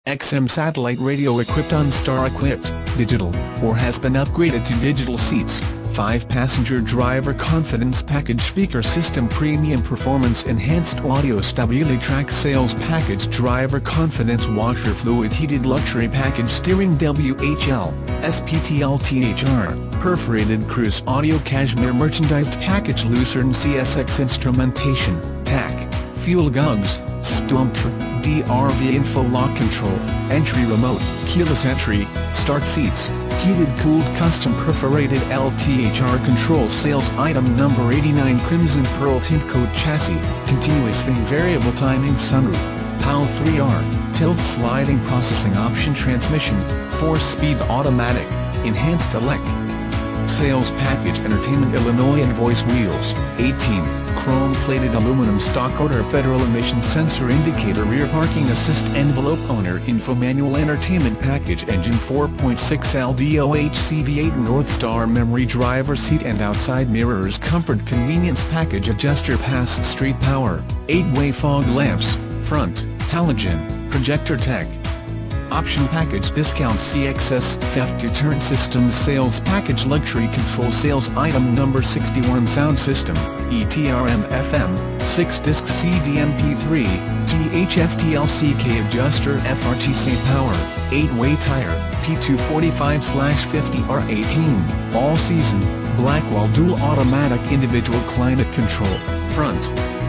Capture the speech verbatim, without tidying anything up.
X M satellite radio equipped OnStar equipped, digital, or has been upgraded to digital seats, five passenger driver confidence package speaker system premium performance enhanced audio StabiliTrak sales package driver confidence washer fluid heated luxury package steering W H L, S P T L T H R, perforated cruise audio cashmere merchandised package Lucerne C S X instrumentation, T A C, fuel gugs, Stumpf, D R V info lock control, entry remote, keyless entry, start seats, heated cooled custom perforated L T H R control sales item number eighty-nine Crimson Pearl tint coat chassis, continuously variable timing sunroof, P A L three R, tilt sliding processing option transmission, four speed automatic, enhanced elect. Sales package entertainment Illinois invoice wheels, eighteen, chrome-plated aluminum stock odor federal emission sensor indicator rear parking assist envelope owner info manual entertainment package engine four point six L D O H C V eight Northstar memory driver seat and outside mirrors comfort convenience package adjuster pass street power, eight-way fog lamps, front, halogen, projector tech. Option package discount C X S theft deterrent systems sales package luxury control sales item number sixty-one sound system, E T R M F M, six disc C D M P three, T H F T L C K adjuster F R T C power, eight-way tire, P two forty-five fifty R eighteen, all season, Blackwall dual automatic individual climate control, front.